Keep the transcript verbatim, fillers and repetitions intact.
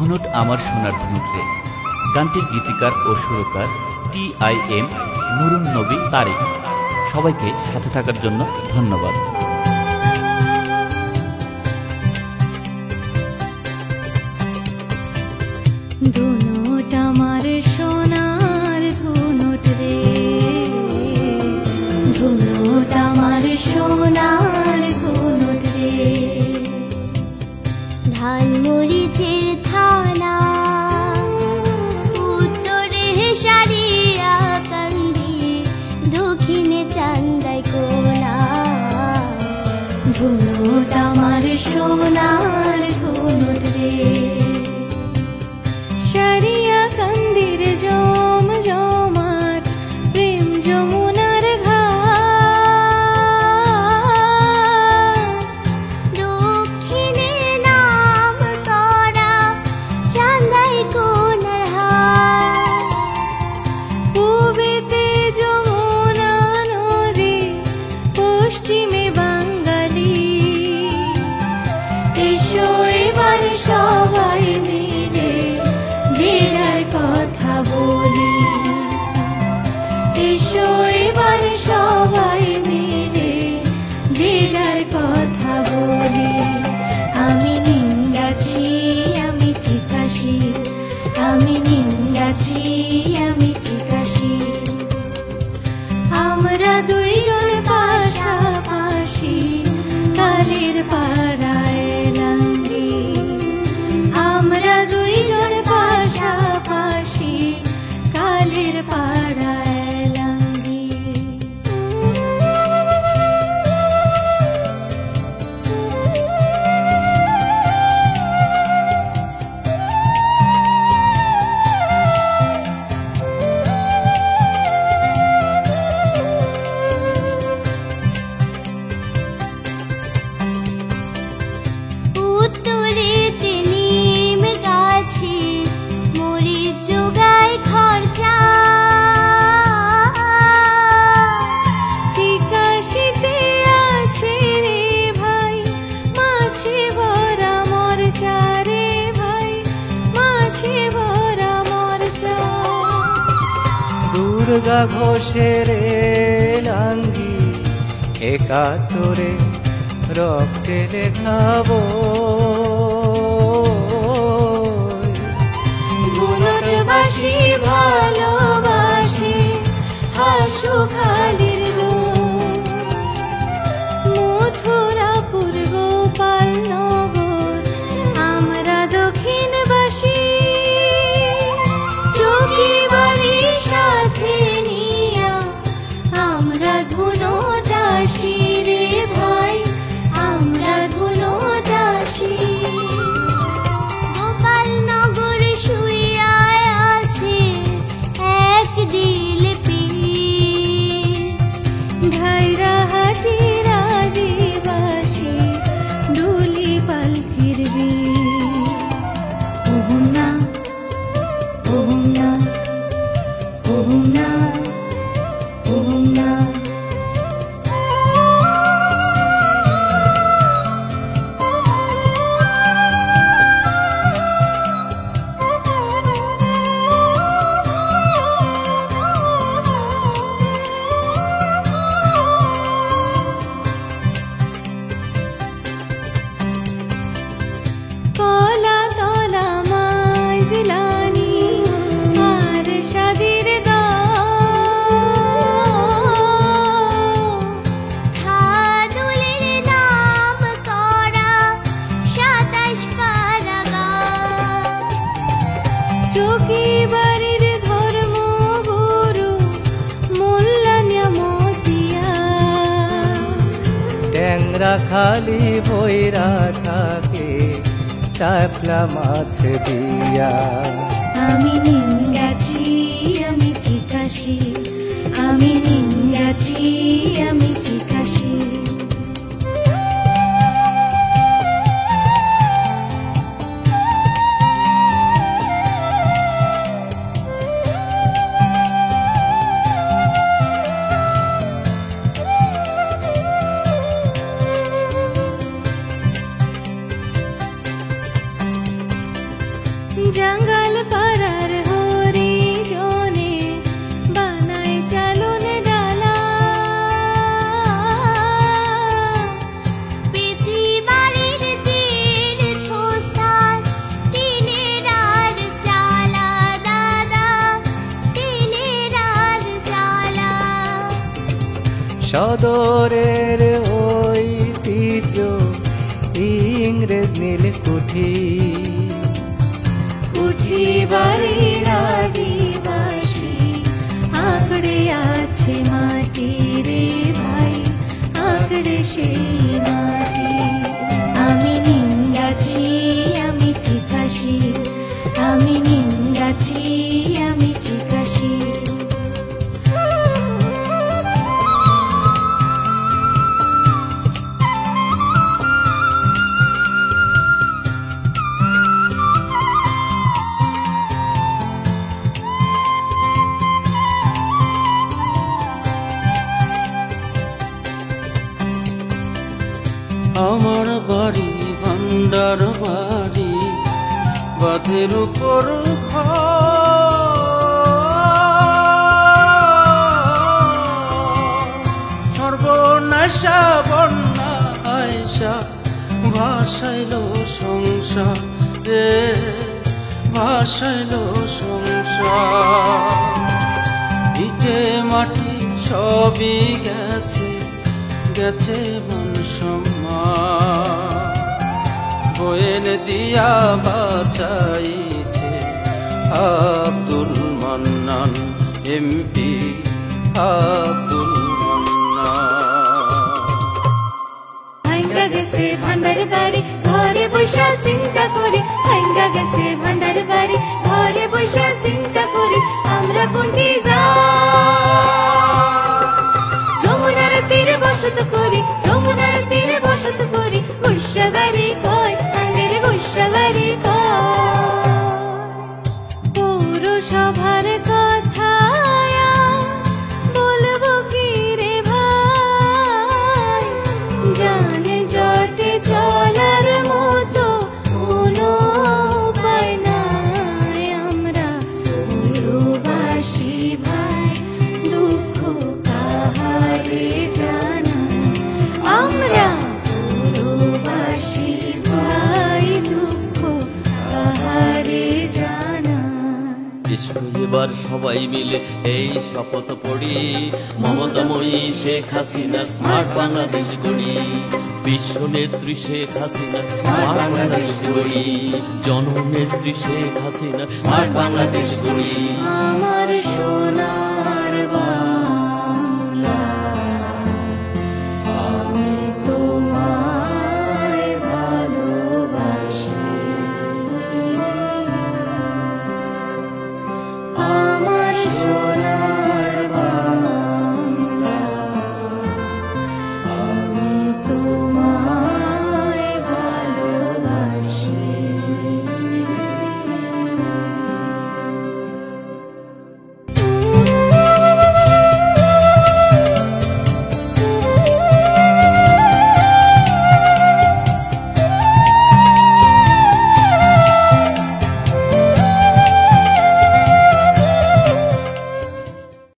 ধুনুট আমার সোনার ধুনুট রে। গানটির গীতিকার ও সুরকার টি আই এম নুরুন নবী তারিক। সবাইকে সাথে থাকার জন্য ধন্যবাদ। ধুনুট আমার সোনার ধুনুট রে, ধুনুট আমার সোনার ধুনুট রে। ধান মরিচের থানা, উত্তরে সারিয়া কান্দি, দক্ষিণে চান্দাই কোনা। ধুনুট আমার সোনার ধুনুট রে। সারিয়া কান্দির জম জমাট প্রেম যমুনার ঘাট, দক্ষিণে নাম করা চান্দাই কোনার হাট। পূবেতে যমুনা নদী, পশ্চিমে বাঙালি। এসো এবার সবাই মিলে যে যার কথা বলি। এসো এবার সবাই মিলে যে যার কথা বলি। আমি নিম গাছি আমি চিকাশি, আমি নিম গাছি আমি চিকাশি। আমরা দুইজন পাশাপাশি কালের পাড়ায় লাঙ্গি। আমরা দুইজন পাশাপাশি কালের পাড়ায় লাঙ্গি। উত্তরেতে নিম গাছি, মরিচ জোগায় খরচা। চিকাশিতে আছে রে ভাই মাছে ভরা মরচা রে ভাই, মাছে ভরা মরচা। দুর্গা ঘোষের লাঙ্গি, একাত্তরে রক্তে লেখাবো। ধুনুটবাসী ভালোবাসি হাসু খালির রোড। মথুরাপুর গোপালনগর আমরা দক্ষিণবাসী। চৌকি বাড়ির সাথে নিয়া আমরা ধুনুটাসি রে ভাই, আমরা ধুনুটাসি। গোপালনগর শুইয়া আছে এক দিল পীর। ঢাইরাহাটির আদিবাসী ডুলি পালকির বীর। ওহুম না ওহুম না ওহুম না ওহুম না। তলা তলা মাইজলানি আর শাদির খাদুলের নাম করা সাতাশ পারাগা। চৌকি বাড়ির ধর্ম গুরু মোল্লা নিয়ামতিয়া। ট্যাংরা খালি বইরা থাকে চাপলা মাছ দিয়া। আমি নিম গাছি আমি চিকাশি, আমি নিম গাছি আমি চিকাশি। জঙ্গল পাড়ার হরি জনে বানাই চালুন ডালা পিচি বাড়ির তীর খোস্তার টিনের আর চালা দাদা টিনের আর চালা সদরের ঐতিহ্য ইংরেজ নীল কুঠি কুঠি বাড়ির আদিবাসী আঁকড়ে আছে মাটি রে ভাই আঁকড়ে সেই মাটি আমি নিম গাছি আমি চিকাশি আমি নিম গাছি আমি চিকাশি আমার বাড়ি ভান্ডার বাড়ি বাঁধের উপর সর্বনাশা বন্যা আয়সা ভাসাইল সংসার রে ভাসাইল সংসার ভিটে মাটি সবই গেছে গেছে মান সম্মান বয়েন দিয়া বাঁচাইছে আব্দুল মান্নান এমপি আব্দুল মান্নান ভাঙ্গা গেছে ভান্ডার বাড়ি ঘরে বৈশা চিন্তা করি ভাঙ্গা গেছে ভান্ডার বাড়ি ঘরে বৈশা চিন্তা করি আমরা কোনটি যা যমুনার তীরে বসত করি যমুনার তীরে বসত করি বৈশাবাড়ি কয় আঙ্গের বৈশাবাড়ি কয় পৌরসভার কথা বলবো কি রে ভাই জানে জটে চলার মতো কোনো উপায় নাই আমরা পৌরবাসী ভাই দুঃখ কাহারে জানা আমরা পৌরবাসী ভাই দুঃখ কাহারে জানা এসো এবার সবাই মিলে এই শপথ পড়ি মমতাময়ী শেখ হাসিনার স্মার্ট বাংলাদেশ গড়ি বিশ্ব নেত্রী শেখ হাসিনার স্মার্ট বাংলাদেশ গড়ি জননেত্রী শেখ হাসিনার স্মার্ট বাংলাদেশ গড়ি আমার সোনার বা